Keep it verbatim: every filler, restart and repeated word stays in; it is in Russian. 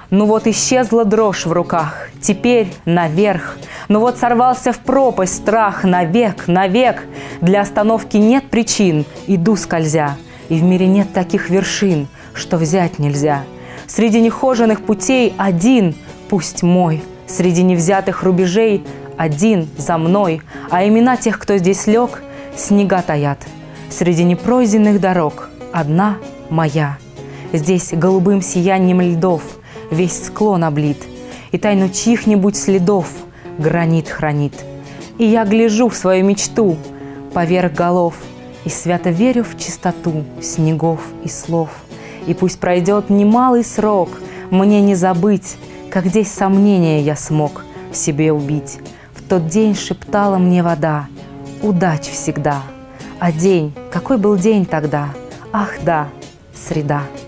Ну вот исчезла дрожь в руках, теперь наверх. Ну вот сорвался в пропасть страх, навек, навек. Для остановки нет причин, иду скользя. И в мире нет таких вершин, что взять нельзя. Среди нехоженных путей один, пусть мой. Среди невзятых рубежей один за мной. А имена тех, кто здесь лег, снега таят. Среди непройденных дорог одна моя. Здесь голубым сиянием льдов весь склон облит, и тайну чьих-нибудь следов гранит хранит. И я гляжу в свою мечту поверх голов и свято верю в чистоту снегов и слов. И пусть пройдет немалый срок, мне не забыть, как здесь сомнения я смог в себе убить. В тот день шептала мне вода: удач всегда. А день, какой был день тогда? Ах да, среда.